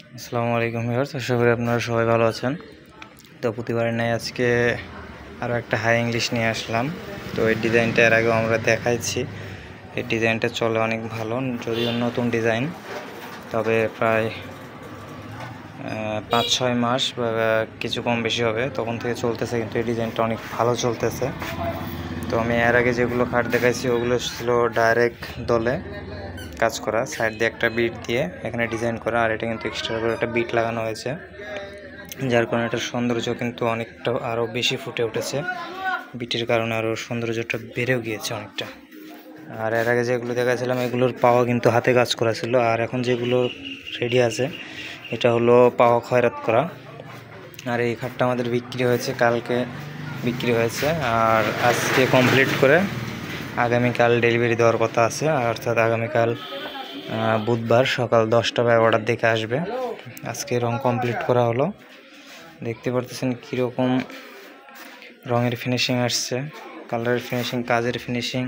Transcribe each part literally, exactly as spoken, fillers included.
আসসালামু আলাইকুম ভিউয়ার্স, আশা করি আপনারা সবাই ভালো আছেন। তো প্রতিবারের ন্যায় আজকে আরও একটা হাই ইংলিশ নিয়ে আসলাম। তো এই ডিজাইনটা এর আগেও আমরা দেখাইছি। এই ডিজাইনটা চলে অনেক ভালো, যদিও নতুন ডিজাইন, তবে প্রায় পাঁচ ছয় মাস বা কিছু কম বেশি হবে তখন থেকে চলতেছে, কিন্তু এই ডিজাইনটা অনেক ভালো চলতেছে। তো আমি এর আগে যেগুলো খাট দেখাইছি ওগুলো ছিল ডাইরেক্ট দলে কাজ করা, সাইড দিয়ে একটা বিট দিয়ে এখানে ডিজাইন করা, আর এটা কিন্তু এক্সট্রা করে একটা বিট লাগানো হয়েছে, যার কারণে এটার সৌন্দর্য কিন্তু অনেকটা আরও বেশি ফুটে উঠেছে। বিটের কারণে আরও সৌন্দর্যটা বেড়েও গিয়েছে অনেকটা। আর এর আগে যেগুলো দেখাচ্ছিলাম এগুলোর পাওয়া কিন্তু হাতে কাজ করা ছিল, আর এখন যেগুলো রেডি আছে এটা হলো পাওয়া খয়রাত করা। আর এই খাটটা আমাদের বিক্রি হয়েছে, কালকে বিক্রি হয়েছে, আর আজকে কমপ্লিট করে আগামীকাল ডেলিভারি দেওয়ার কথা আছে। অর্থাৎ আগামীকাল বুধবার সকাল দশটা বা এগারোটার দিকে আসবে। আজকে রং কমপ্লিট করা হলো, দেখতে পারতেছেন কীরকম রঙের ফিনিশিং আসছে, কালারের ফিনিশিং, কাজের ফিনিশিং,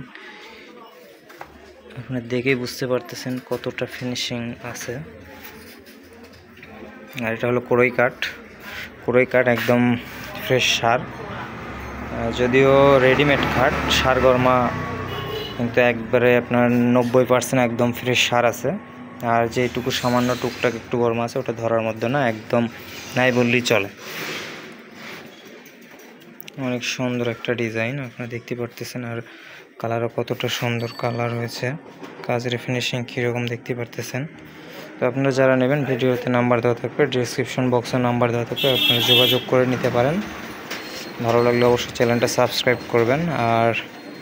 আপনি দেখেই বুঝতে পারতেছেন কতটা ফিনিশিং আছে। আর এটা হলো কোরই কাঠ, কোরই কাঠ একদম ফ্রেশ সার, যদিও রেডিমেড খাট, সার গরমা কিন্তু একবারে আপনার নব্বই পার্সেন্ট একদম ফ্রেশ সার আছে। আর যেটুকু সামান্য টুকটাক একটু গরম আছে ওটা ধরার মধ্যে না, একদম নাই বললেই চলে। অনেক সুন্দর একটা ডিজাইন আপনারা দেখতে পারতেছেন, আর কালারও কতটা সুন্দর কালার হয়েছে, কাজের ফিনিশিং কীরকম দেখতে পারতেছেন। তো আপনারা যারা নেবেন ভিডিওতে নাম্বার দেওয়া থাকবে, ডিসক্রিপশন বক্সে নাম্বার দেওয়া থাকবে, আপনারা যোগাযোগ করে নিতে পারেন। ভালো লাগলে অবশ্যই চ্যানেলটা সাবস্ক্রাইব করবেন, আর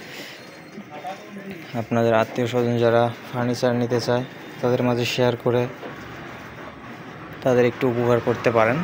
আপনাদের আত্মীয় স্বজন যারা ফার্নিচার নিতে চায় তাদের মাঝে শেয়ার করে তাদের একটু উপকার করতে পারেন।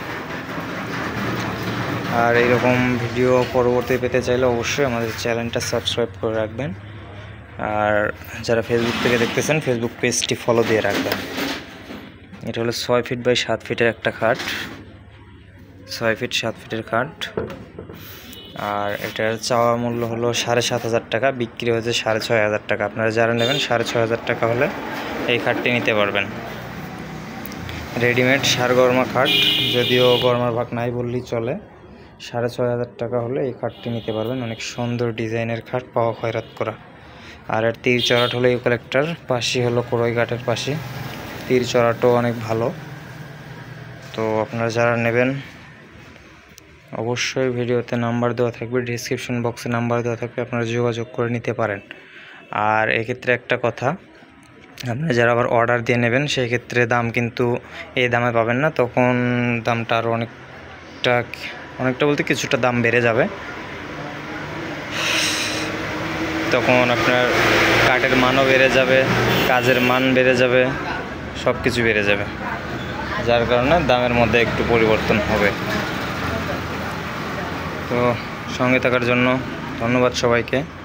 আর এইরকম ভিডিও পরবর্তী পেতে চাইলে অবশ্যই আমাদের চ্যানেলটা সাবস্ক্রাইব করে রাখবেন, আর যারা ফেসবুক থেকে দেখতেছেন ফেসবুক পেজটি ফলো দিয়ে রাখবেন। এটা হলো ছয় ফিট বাই সাত ফিটের একটা খাট, ছয় ফিট সাত ফিটের খাট, আর এটার চাওয়া মূল্য হলো সাড়ে সাত হাজার টাকা, বিক্রি হয়েছে সাড়ে ছয় হাজার টাকা। আপনারা যারা নেবেন সাড়ে ছয় হাজার টাকা হলে এই খাটটি নিতে পারবেন। রেডিমেড সার গরমা খাট, যদিও গরমার ভাগ নাই বললেই চলে, সাড়ে ছয় হাজার টাকা হলে এই খাটটি নিতে পারবেন। অনেক সুন্দর ডিজাইনের খাট, পাওয়া খয়রাত করা। আর এর তীর চড়াট হলো ইউক্যালিপ্টাস, পাশি হলো কোরই কাঠের পাশি, তীর চড়াটও অনেক ভালো। তো আপনারা যারা নেবেন অবশ্যই ভিডিওতে নাম্বার দেওয়া থাকবে, ডিসক্রিপশন বক্সে নাম্বার দেওয়া থাকবে, আপনারা যোগাযোগ করে নিতে পারেন। আর এক্ষেত্রে একটা কথা, আপনারা যারা আবার অর্ডার দিয়ে নেবেন সেই ক্ষেত্রে দাম কিন্তু এই দামে পাবেন না, তখন দামটা আরও অনেকটা অনেকটা বলতে কিছুটা দাম বেড়ে যাবে। তখন আপনার কাঠের মানও বেড়ে যাবে, কাজের মান বেড়ে যাবে, সব কিছু বেড়ে যাবে, যার কারণে দামের মধ্যে একটু পরিবর্তন হবে। তো সঙ্গে থাকার জন্য ধন্যবাদ সবাইকে।